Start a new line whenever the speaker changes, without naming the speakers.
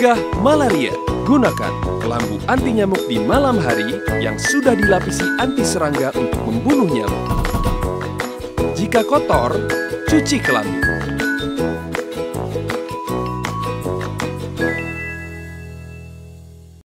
Cegah malaria. Gunakan kelambu anti nyamuk di malam hari yang sudah dilapisi anti serangga untuk membunuh nyamuk. Jika kotor, cuci kelambu.